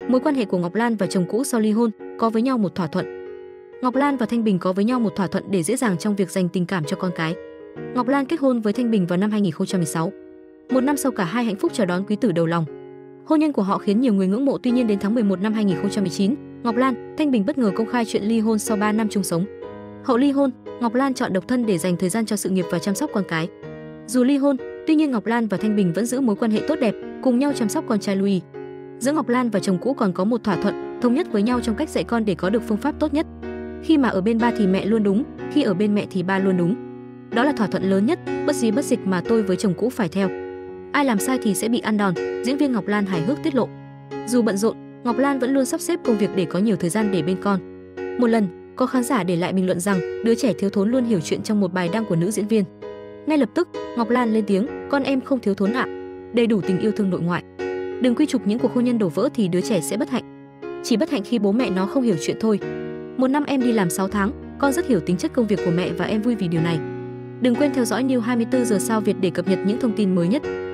Mối quan hệ của Ngọc Lan và chồng cũ sau ly hôn có với nhau một thỏa thuận. Ngọc Lan và Thanh Bình có với nhau một thỏa thuận để dễ dàng trong việc dành tình cảm cho con cái. Ngọc Lan kết hôn với Thanh Bình vào năm 2016. Một năm sau cả hai hạnh phúc chào đón quý tử đầu lòng. Hôn nhân của họ khiến nhiều người ngưỡng mộ, tuy nhiên đến tháng 11 năm 2019, Ngọc Lan, Thanh Bình bất ngờ công khai chuyện ly hôn sau 3 năm chung sống. Hậu ly hôn, Ngọc Lan chọn độc thân để dành thời gian cho sự nghiệp và chăm sóc con cái. Dù ly hôn, tuy nhiên Ngọc Lan và Thanh Bình vẫn giữ mối quan hệ tốt đẹp, cùng nhau chăm sóc con trai Louis. Giữa Ngọc Lan và chồng cũ còn có một thỏa thuận, thống nhất với nhau trong cách dạy con để có được phương pháp tốt nhất. Khi mà ở bên ba thì mẹ luôn đúng, khi ở bên mẹ thì ba luôn đúng. Đó là thỏa thuận lớn nhất, bất di bất dịch mà tôi với chồng cũ phải theo. Ai làm sai thì sẽ bị ăn đòn, diễn viên Ngọc Lan hài hước tiết lộ. Dù bận rộn, Ngọc Lan vẫn luôn sắp xếp công việc để có nhiều thời gian để bên con. Một lần, có khán giả để lại bình luận rằng đứa trẻ thiếu thốn luôn hiểu chuyện trong một bài đăng của nữ diễn viên. Ngay lập tức, Ngọc Lan lên tiếng, con em không thiếu thốn ạ, đầy đủ tình yêu thương nội ngoại. Đừng quy chụp những cuộc hôn nhân đổ vỡ thì đứa trẻ sẽ bất hạnh. Chỉ bất hạnh khi bố mẹ nó không hiểu chuyện thôi. Một năm em đi làm 6 tháng, con rất hiểu tính chất công việc của mẹ và em vui vì điều này. Đừng quên theo dõi News 24 giờ sao Việt để cập nhật những thông tin mới nhất.